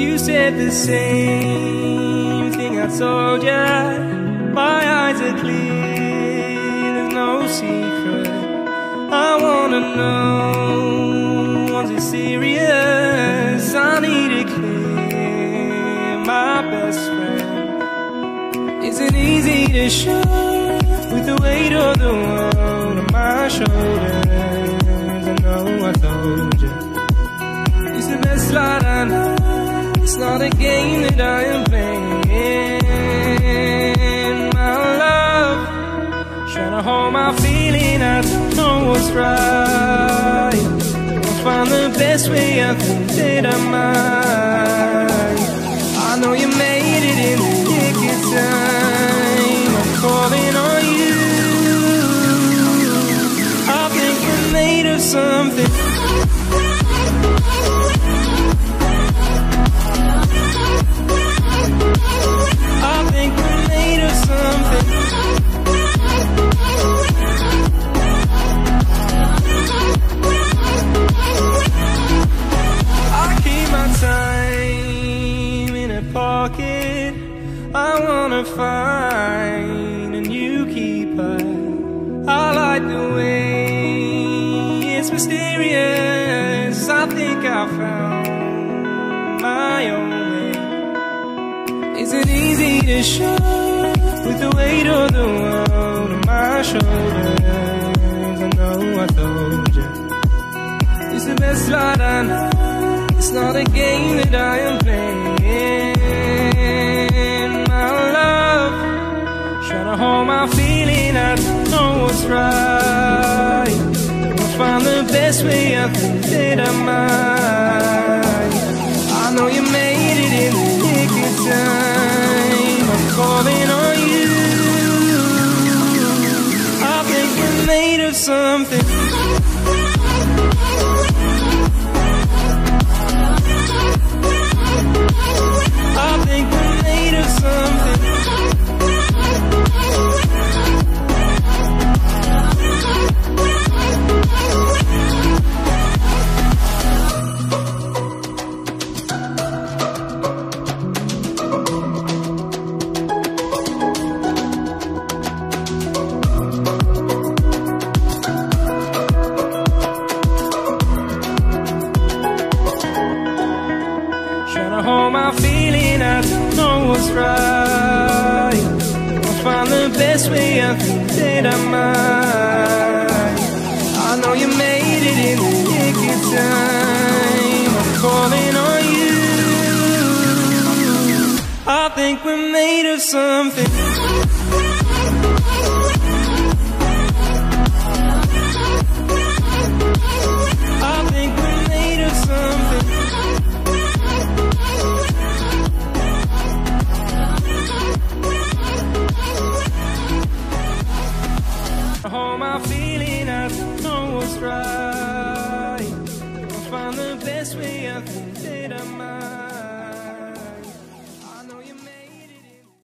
You said the same thing I told ya. My eyes are clear, there's no secret. I wanna know, was it serious? I need it clear, my best friend. Isn't easy to show with the weight of the world on my shoulders. I know I told you it's the best light I know. It's not a game that I am playing. My love, trying to hold my feeling, I don't know what's right. I'll find the best way, I think that I might. I know you made it in the nick of time. I'm calling on you. I think we're made of something. I think we're made of something. I keep my time in a pocket. I wanna find a new keeper. I like the way it's mysterious. I think I found my own way. Isn't easy to show with the weight of the world on my shoulders. I know I told you it's the best light I know. It's not a game that I am playing. My love, trying to hold my feeling, I don't know what's right. I'll find the best way, I think that I might. I know you made it in the nick of time. I'm calling on you. I think we're made of something. I think we're made of something. Hold my feeling, I don't know what's right. I'll find the best way, I think that I might. I know you made it in the nick of time. I'm calling on you. I think we're made of something. I think we're made of something. Hold my feeling, I don't know what's right. I'll find the best way, I think that I might.